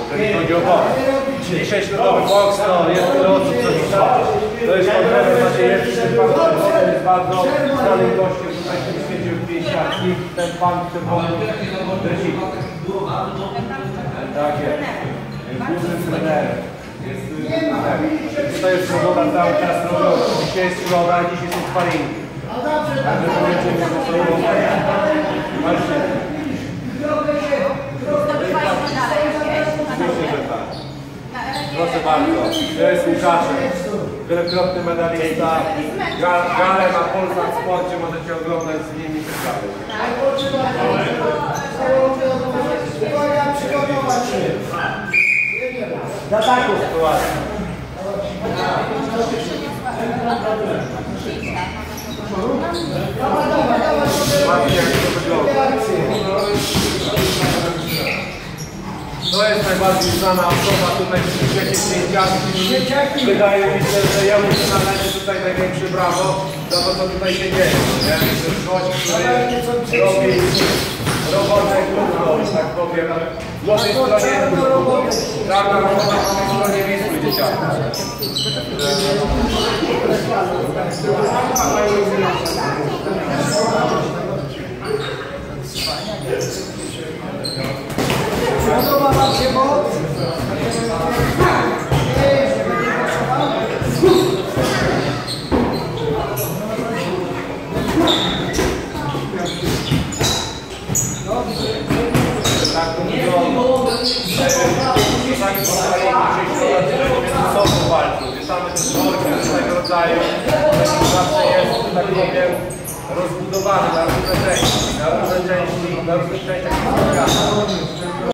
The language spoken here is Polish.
jeżeli chodzi o boks. 10-minutowy boks, to jest tyle osób, co trwa. To jest kontroler Maciejewski, ten pan, który jest bardzo znanym gościem tutaj w tym świecie pięściarski, ten pan, który Dresik. Tak jest. Jest dużym trenerem. Tutaj jest robola cały czas robiona. Dzisiaj jest środa, dzisiaj są sparingi. Także to będzie się ze sobą. Patrzcie. Oczywiście, że tak. Proszę bardzo. To jest Łukaszek. Wielokrotny medalista. Galę na Polsat Sporcie możecie oglądać z nimi też dalej. Do ataku. To jest najbardziej znana osoba tutaj w świecie pięściarki. Wydaje mi się, że ja muszę naleźć tutaj największe brawo za to, co tutaj się dzieje. Ja myślę, że gość, który robi robotę trudną, że tak powiem. W naszej stronie czarna robota, w naszej stronie Wisły dzieciaki. Podoba wam się moc? Tak to wygląda. Czasami powstaje między sobą walczą. Wieszamy też worki różnego rodzaju. Zawsze jest, że tak powiem, rozbudowany na różne części, na różne częściach spotkania.